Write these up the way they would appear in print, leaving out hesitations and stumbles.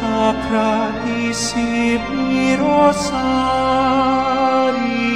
Sacra isip ni Rosari.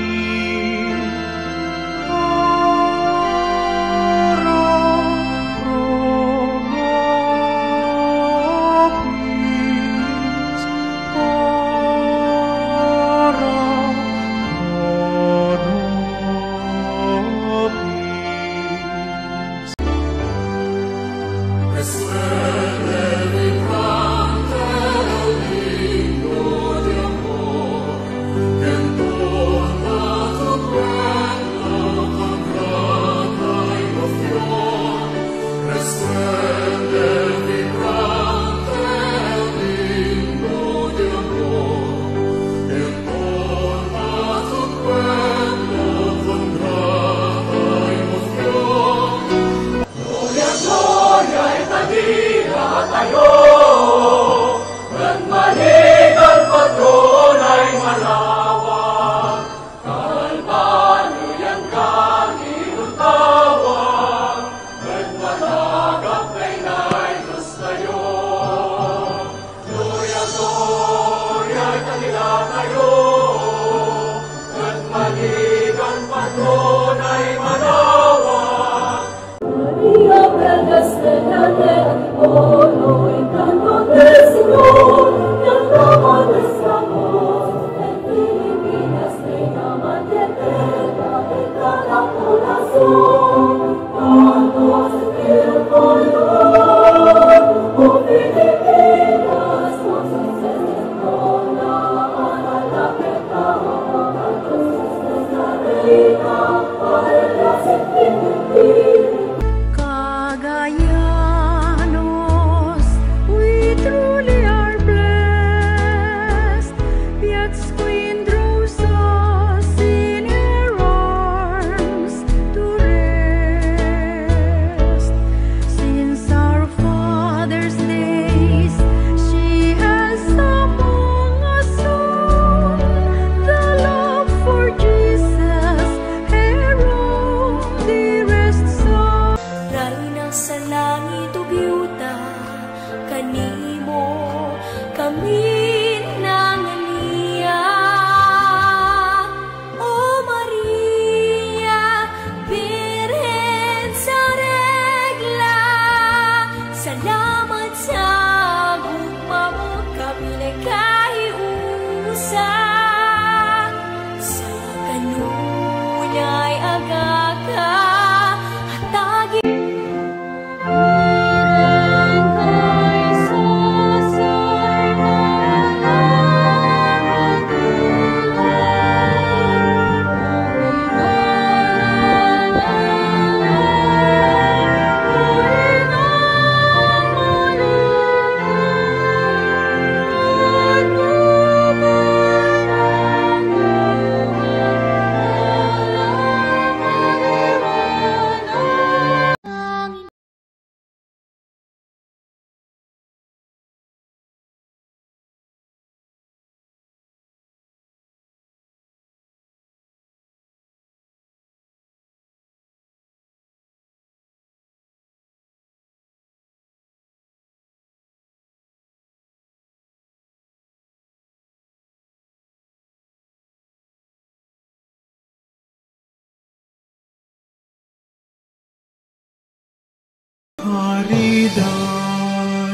Caridad,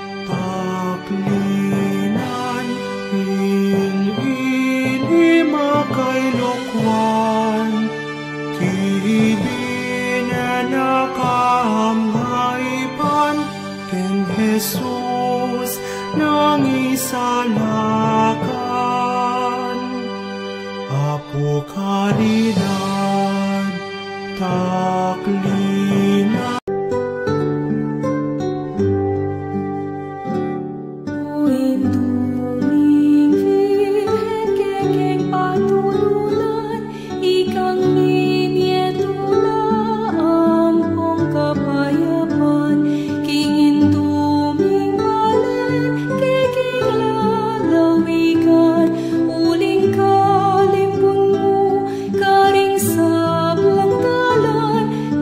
paklinan, il-ili makailokwan, kibinan nakahamhaypan, ken Jesus nang isalakan. Apo caridad, taklinan. Karing sablang talan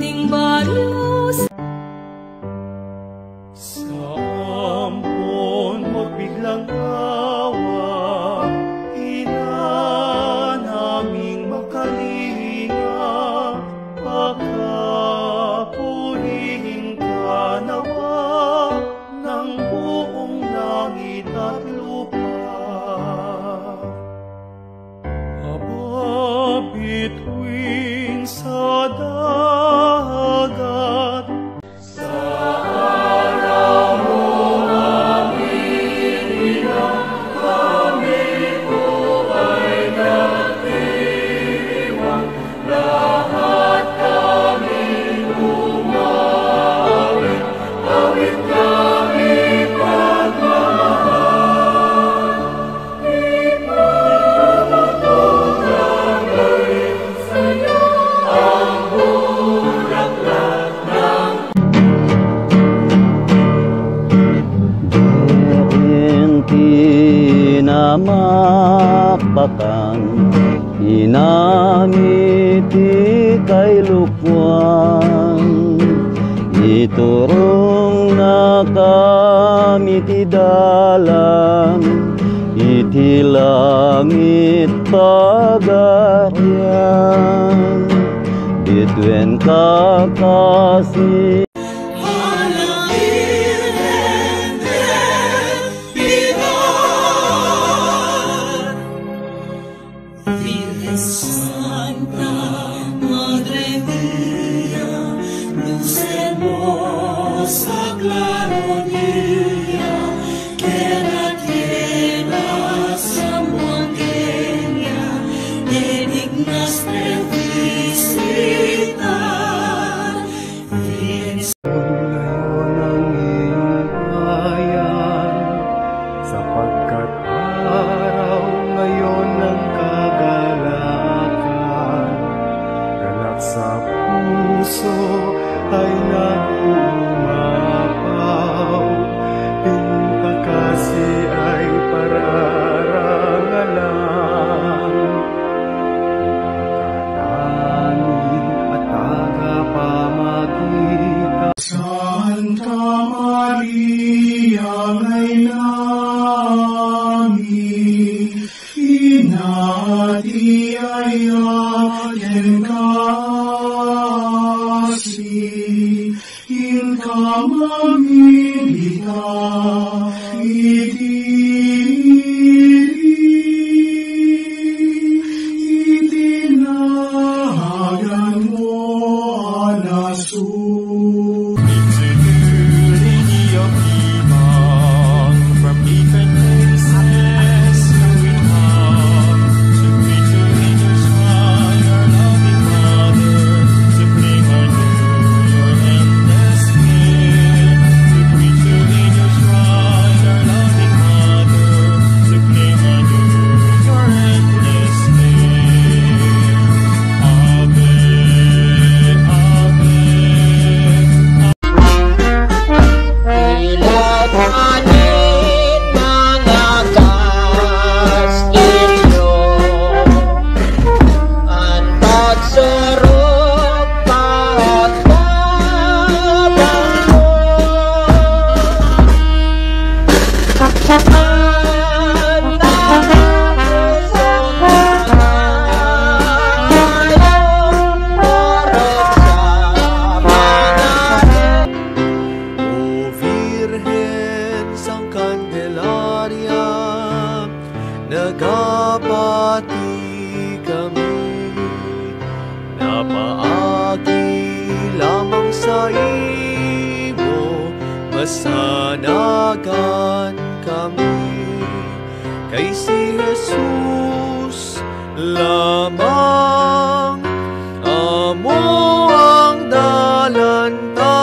mapakan, inangiti kay lukwan. Iturong na kami ti dalan, iti langit pagarian, bituen kakasi. Santa Madre Mía, luz hermosa, claro día, que la tierra samuangueña te dignaste visitar. Vienes ngayon ang iyong bayan, sapagkat araw ngayon ng kagalakan. Galak sa puso ay nagumapaw, pintakasi ay pararangalan. Ipakalanin at tagapamagitan. Santa Maria, may namin, inatiayaken kasi, in ka mamilita, itinahagan mo ang aso. Nagapati kami, napaagi lamang sa imo, masanagan kami. Kay si Jesus lamang, amo ang dalanta.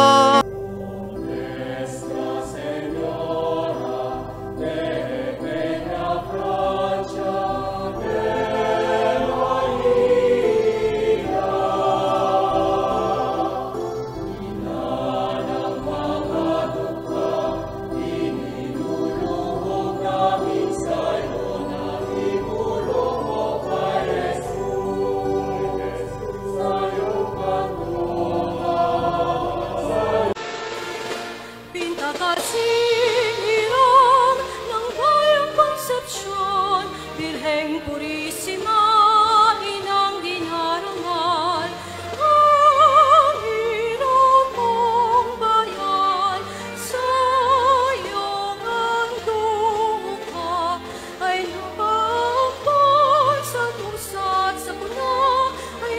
Virgen Purísima, Inang dinarangal, ang iyong mong bayan, sa iyong ang duka, ay napagpon sa pusat sa puna, ay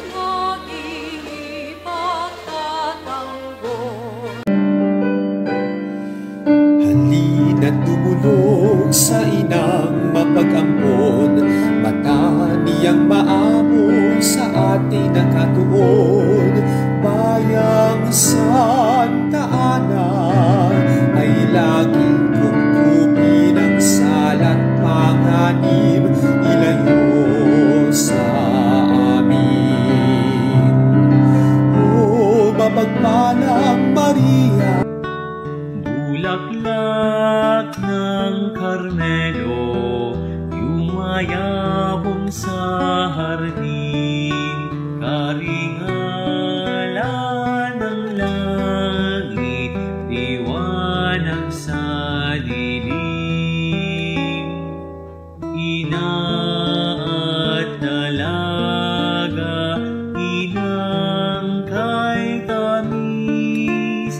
mag-ipagtatanggol. Halina't tumulong sa inang mapag-ampon, mata niyang maamo sa ating nakatuon. Bayang Santa Ana ay laging kumkupi ng salat panganib, ilayo sa amin. O mapagpalang Maria, bulaklak ng Carmelo, mayabong sa hardin, karingalan ng langit, liwanag sa dilim. Ina at dalaga, inang kay tamis.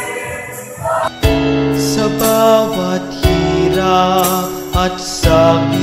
Sa bawat hirap at sakit